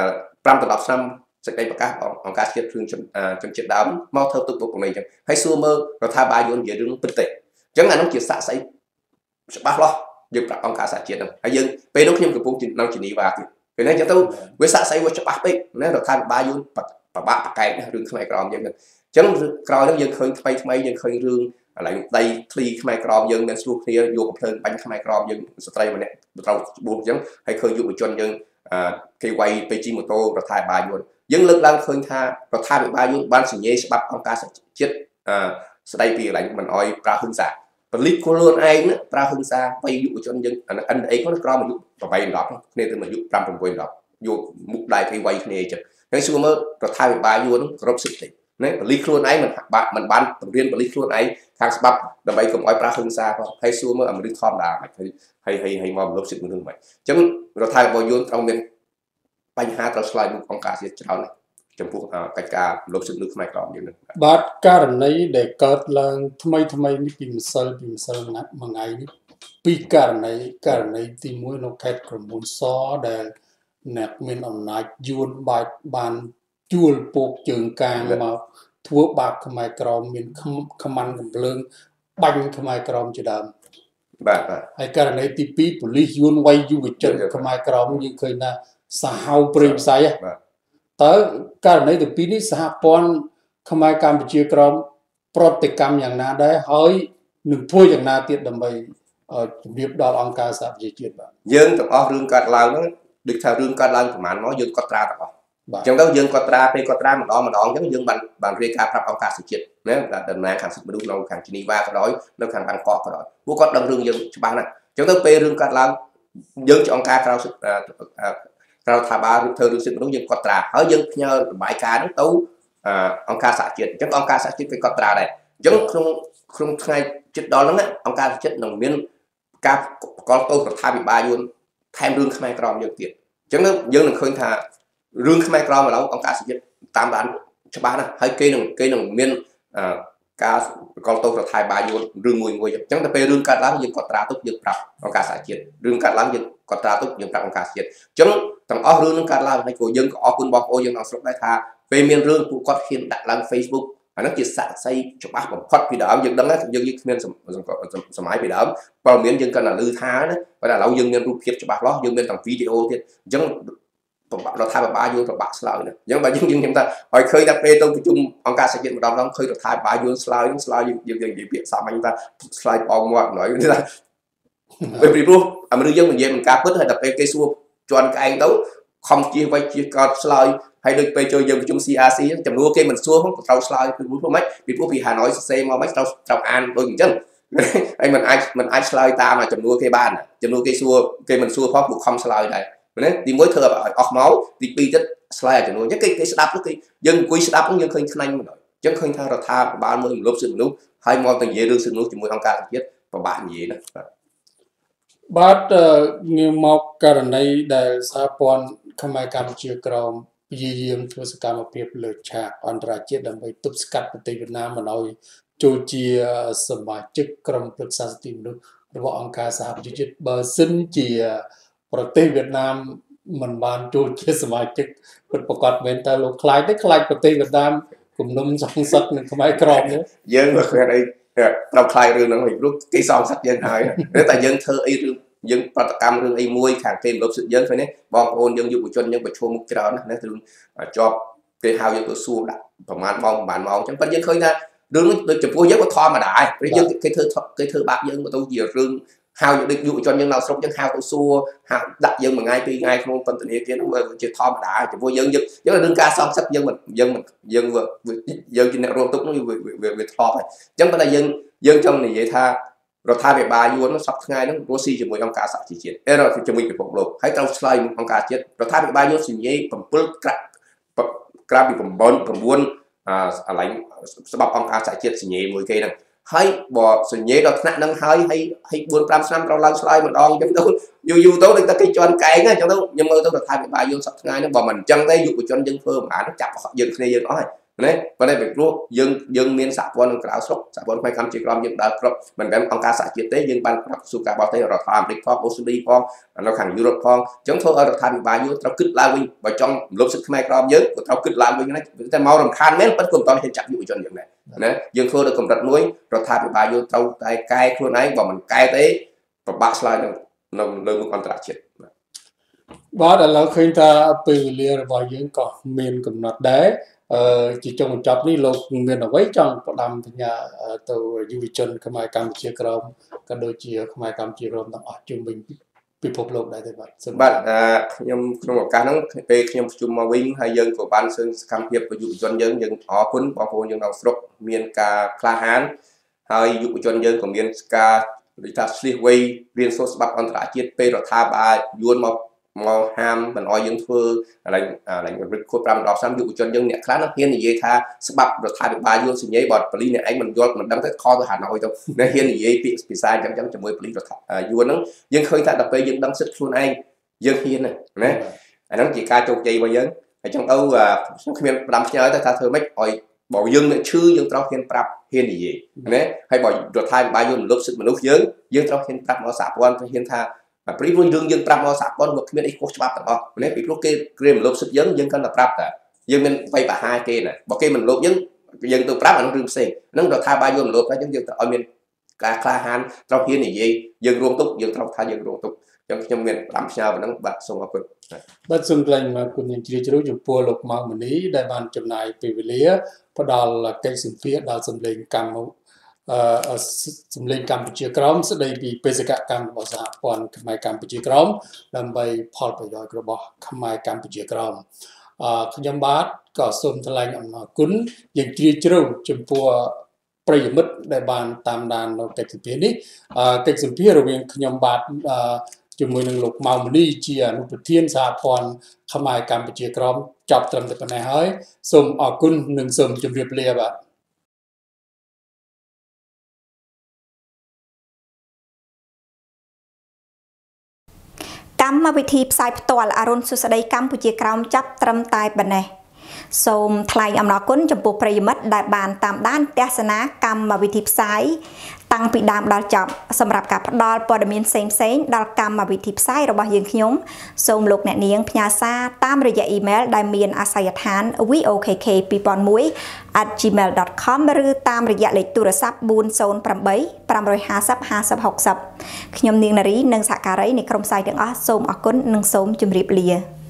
10ឆ្នាំសេចក្តីប្រកាសអង្គការជាតិរឿងជនជាតិដើមមកធ្វើទុកបុកម្នេញអញ្ចឹងហើយសួរមើលរដ្ឋាភិបាលយួននិយាយរឿងពិតទេអញ្ចឹងអានោះជាសាក់ស្អីច្បាស់លាស់យើងប្រាប់អង្គការសហជាតិហ្នឹងហើយយើងពេលនោះខ្ញុំកំពុងនៅជនីវ៉ាទៀតពេលនេះអញ្ចឹងទៅវាសាក់ស្អីវាច្បាស់ពេកណារដ្ឋាភិបាលយួនបបាក់បកែករឿងខ្មែរក្រមយើងហ្នឹងអញ្ចឹងក្រោយហ្នឹងយើងឃើញថ្មីថ្មីយើងឃើញរឿងឥឡូវដីធ្លីខ្មែរក្រមយើងមានស្រួលគ្នាយកកំភ្លើងបាញ់ខ្មែរក្រមយើងស្ត្រីម្នាក់ត្រូវច្បួនអញ្ចឹងហើយឃើញយុវជនយើងគេវាយទៅជិះម៉ូតូរដ្ឋាភិបាលយួនយើងលើកឡើងឃើញថារដ្ឋាភិបាលយួនបានសញ្ញេច្បាប់អង្គការសហជាតិស្ដីពីកន្លែងមិនអោយប្រើហិង្សាពលិខ្លួនឯងប្រើហិង្សាបៃយុវជនយើងអានអីគាត់ក្រមអាយុ8 10គ្នាទៅអាយុ5 6 10យកមុខដៃគេវាយគ្នាអញ្ចឹងហើយសួរមើលរដ្ឋាភិបាលយួនគ្រប់សិទ្ធិណាពលិខ្លួនឯងមិនបាក់មិនបានបង្រៀនពលិខ្លួនឯងខាងច្បាប់ដើម្បីកុំអោយប្រើហិង្សាផងហើយសួរមើលអាមនុស្សធម្មតាហើយហើយហើយមកលុបសិទ្ធិមនុស្សមិនអញ្ចឹងរដ្ឋាភិបាលយួនត្រូវមានបញ្ហាត្រូវឆ្លើយមុខអង្គការជាតិច្រើនណាស់ចំពោះកិច្ចការលុបសិទ្ធិមនុស្សខ្មែរក្រមយើងហ្នឹងបាទករណីដែលកើតឡើងថ្មីថ្មីនេះពីម្សិលពីម្សិលមួយថ្ងៃនេះពីករណីករណីទីមួយនៅខេត្តក្រមួនសដែលអ្នកមានអំណាចយួនបាច់បានជួលពកជើងកាងមកធ្វើបាបខ្មែរក្រមមានខមាន់កំភ្លើងបាញ់ខ្មែរក្រមជាដើមបាទបាទហើយករណីទីពីរប៉ូលីសយួនវាយយុវជនខ្មែរក្រមយើងឃើញថាសាហាវព្រៃផ្សៃតើករណីទីពីរនេះសហព័ន្ធខ្មែរកម្ពុជាក្រមប្រតិកម្មយ៉ាងណាដែរហើយនឹងធ្វើយ៉ាងណាទៀតដើម្បីជំរាបដល់អង្គការសហប្រជាជាតិបាទយើងទាំងអស់រឿងកើតឡើងហ្នឹងដូចថារឿងកើតឡើងប្រហែលមកយើងកត់ត្រាទាំងអស់ chẳng đâu dương quạt ra pe quạt ra mà đó mà đó chẳng dương bằng bằng rê ca pháp ông ca sự chết nè là đợt này hàng sự bự nông hàng Geneva cái đó nó hàng Bangkok cái đó bố có đâm rương dương ban này chẳng đâu pe rương cát lao dương cho ông ca cao sự cao thả ba thơ rương sự bự dương quạt ra ở dương nhờ bãi ca nó tấu ông ca xả chết chẳng ông ca xả chết cái quạt ra này chẳng không không ngay chết đó lắm á ông ca chết nồng miên ca có tôi có thay bị ba luôn thêm rương khai crom dương tiền chẳng đâu dương đừng khơi thà rương khai crom mà đâu ông ca sẽ tam bản cho ba này hay cây đừng cây đừng miên ca con tôi có thay ba luôn rương mùi mùi chẳng là pe rương cát láng dương có tra tốt dương prap ông ca sẽ chết rương cát láng dương có tra tốt dương prap ông ca sẽ chết chẳng thằng ó rương cát láng hay của dương có ó quân bọc ô dương nào sốc đại tha về miền rương của con khiên đặt lên Facebook nó chỉ sạ xây cho bác bằng phát vì đỡ dương đắng á dương dương miền sầm máy vì đỡ bao miền dương cần là lư thá đấy và là lâu dương miền rụp thiệp cho bác đó dương miền thằng video thì chẳng nó thay ba vô rồi bạc slide nữa nhưng mà nhưng nhưng chúng ta hỏi khơi đặt bê tôi chung ông ca sẽ chuyện một đồng đó khơi được thay ba vô slide slide dương dương dương việc sao mà chúng ta slide on ngoặt nói như là bởi vì luôn à mình dân mình về mình ca bứt hay đặt bê cây xua cho anh cái anh đấu không chia quay chia con slide hay được bê chơi dân chung xê rờ xê chấm đua cây mình xua không trâu slide từ bút mấy vì bút vì Hà Nội xe mà mấy trâu trâu an đôi chân anh mình ai mình ai slide ta mà chấm đua cây ban chấm đua cây xua cây mình xua phó buộc không slide này đi mới thưa ở máu đi pi chất slide cho nó nhất cái cái đáp cái dân quý đáp cũng dân khơi khanh mà chẳng khơi tha rồi tha ba mươi lốp sự lúc hai món từng dễ đưa sự lúc chỉ mùi ông ca chết và bạn gì đó bát như một cái này để sa pon không ai cầm chiếc còng dìm thua sự cầm một việc lựa chọn anh ra chết đầm bay tụt cắt từ Việt Nam mà nói châu chia sầm bài chức cầm được sa tìm được rồi ông ca sa chỉ chết bờ sinh chỉประเทศเวียดนามมันบานจูเชื่อสมาชิกเป็นประกอบเป็นแต่ลูกคล้ายได้คล้ายประเทศเวียดนามกลุ่มนุ่มสองสักหนึ่งทำไมกรอบเนี่ยเยอะเลยอะไรเราคลายเรื่องนั้นอีกรู้กี่สองสักยังไงแล้วแต่ยังเธอไอ้เรื่องยังปฏิกรรมเรื่องไอ้มวยแข่งเต็มรบสุดเยอะไปเนี่ยบางคนยังอยู่จนยังไปโชว์มุกจรานะนั่นคือจอบเกยฮาวยังตัวสู้ดักประมาณมองบานมองจังเป็นยังเคยนะเรื่องนั้นจะพูดเยอะกว่าทอมาได้ยังcái thơ cái thơ bạcยังมาตัวเยอะเรื่องhào được dụ cho những nào sống những hào tôi xua hào đặt dân mà ngay khi ngay không phân tình kia nó chỉ thò mà đã chỉ vô dân dân rất là đương ca xong sắc dân mình dân mình dân vừa dân trên nẻo rô túc nó về về về thò phải chẳng phải là dân dân trong này vậy tha rồi thay về ba vua nó sắp ngay nó Rossi cho mười ông ca sạc chỉ chết ê rồi thì cho mình phải phục lục hãy trong slide ông ca chết rồi thay về ba vua xì nhé bằng bớt crab crab bị bằng bón bằng buôn à lạnh bọc ông ca sạc chết xì nhé mười cây này hay bỏ sự nhẹ đọt nặng năng hay hay hay buồn pram năm rau lan slide mà đòn giống đâu dù dù tối người ta cái cho anh cái ngay trong đâu nhưng mà tôi được thay bài vô sắp ngay nó bỏ mình chân tay dụ của cho anh dân phơ mà nó chặt họ dân này dân nói đấy và đây việc luôn dân dân miền sạp von cào sốc sạp von khoai cam chỉ còn dân đợt rồi mình đem ông ca sạ chia tế dân ban su cà bao tế rồi tham đi phong oxy phong nó thành Europe phong chống thôi ở thay bài vô tao cứt la win và trong lúc sức mai crom nhớ của tao cứt la win này ta mau làm khan mến vẫn cùng tao hiện chặt dụ cho dân này nè dân phơ được cùng đặt núi rồi thay bài vô tao tay cay luôn ấy và mình cay tế và bác slide nó nó một con chết bác đã là khi ta từ liền vào những cỏ miền cầm nọt đế chỉ trong một chập ní lục miền ở mấy trong đầm nhà từ du chân cái mai cam chia crom cái đôi chia cái mai cam chia crom đang ở trung bình bị phục lục đại thế vậy bạn nhom trong một cái nó về nhom chung mà win hay dân của ban sơn cam hiệp và du chân dân dân họ quấn bao gồm dân nào sốc miền ca kla hán hay du chân dân của miền ca lý ta slipway viên số bạc anh trả chiết p rồi tha ba yuan một màu ham mình nói dân phơ là là việc khôi phục đọc sang dụ cho dân nhẹ khá nó hiên thì dễ tha sắp rồi thay được ba vô xin giấy bọt và ly này anh mình vô mình đăng tới kho tôi Hà Nội đâu nên hiên thì dễ bị bị sai chẳng chẳng chẳng mới ly rồi vô nó dân khơi thay đập về dân đăng sức luôn anh dân hiên này nè anh nó chỉ ca trục dây bao dân ở trong đâu và khi mình làm chơi ta tha thơ mấy hỏi bỏ dân lại chư dân trao hiên prap hiên thì gì nè hay bỏ rồi thay ba vô mình lúc sức mình lúc dân dân trao hiên prap nó sạp quan hiên tha mà pri vui đương dân prap nó sạp con một cái ít có chắp đó nếu bị lúc cái game lốp sức dân dân cần là prap cả dân mình vay bà hai kia này bỏ kia mình lốp dân dân từ prap mà nó rừng xe nó được thay ba vô mình lốp đó dân dân ở miền cả kla han trao hiên thì gì dân rôm túc dân trao thay dân rôm túc trong trong miền làm sao mà nó bật xong vào cực bất xung quanh màคุณยังจะรู้อยู่ปัวลกมาวันนี้ได้บานจำนายปีวิเลียพอดอลเกสินเฟียดอลสำเร็จกรรมสำเร็จกรรมปัจจัยกรอมแสดงปีเปสกะกรรมภาษาปอนขมายกรรมปัจจัยกรอมลำไปพอลไปดอยกระบอกขมายกรรมปัจจัยกรอมខ្ញុំបាទក៏សូមថ្លែងអំណរគុណយ៉ាងជ្រាលជ្រៅចំពោះប្រិយមិត្តដែលបានតាមដាននៅកិច្ចសម្ភារនេះកិច្ចសម្ភាររវាងខ្ញុំបាទជាមួយនឹងលោកម៉ៅមនីជាអនុប្រធានសហព័ន្ធខ្មែរកម្ពុជាក្រមចប់ត្រឹមតែប៉ុណ្ណេះហើយសូមអរគុណនិងសូមជម្រាបលាបាទកម្មវិធីផ្សាយផ្ទាល់អរុនសុស្ដីកម្ពុជាក្រោមចាប់ត្រឹមតែប៉ុណ្ណេះសូមថ្លែងអំណរគុណចំពោះប្រិយមិត្តដែលបានតាមដានទស្សនាកម្មវិធីផ្សាយតាំងពីដើមដល់ចប់សម្រាប់ការផ្ដល់ព័ត៌មានផ្សេងៗដល់កម្មវិធីផ្សាយរបស់យើងខ្ញុំសូមលោកអ្នកនាងផ្ញើសារតាមរយៈអ៊ីមែលដែលមានអាសយដ្ឋាន វី អូ ខេ ខេ ពីរពាន់មួយ at gmail dot com ឬតាមរយៈលេខទូរស័ព្ទ bốn không tám 5 5 50 50 60ខ្ញុំនាងនារីនិងសហការីនៃក្រុមផ្សាយទាំងអស់សូមអរគុណនិងសូមជម្រាបលា